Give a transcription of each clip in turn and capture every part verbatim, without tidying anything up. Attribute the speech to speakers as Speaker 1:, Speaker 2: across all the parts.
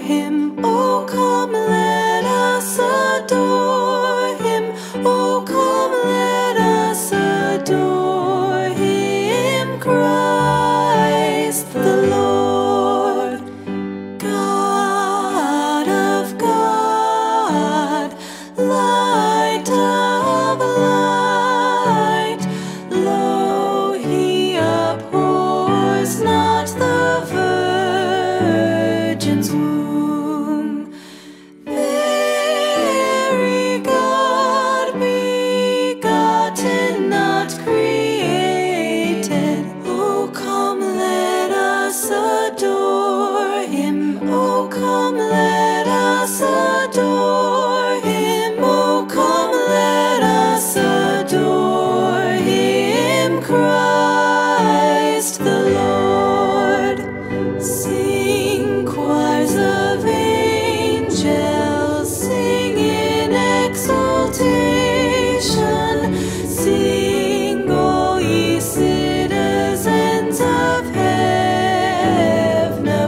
Speaker 1: him. Oh, come, let us adore him. Oh, come, let us adore him. Christ the Lord, God of God, light of light. Lo, he abhors not the virgin's womb. Very God begotten, not created. Oh, come, let us adore him. Oh, come, let us adore him. Oh, come, let us adore him. Christ the Lord. Sing, choirs of angels, sing in exultation. Sing, all ye citizens of heaven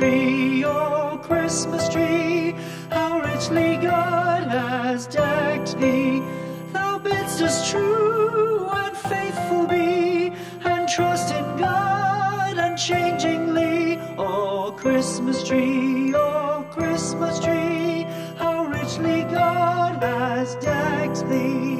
Speaker 2: tree, oh Christmas tree, how richly God has decked thee. Thou bidst us true and faithful be, and trust in God unchangingly. Oh Christmas tree, oh Christmas tree, how richly God has decked thee.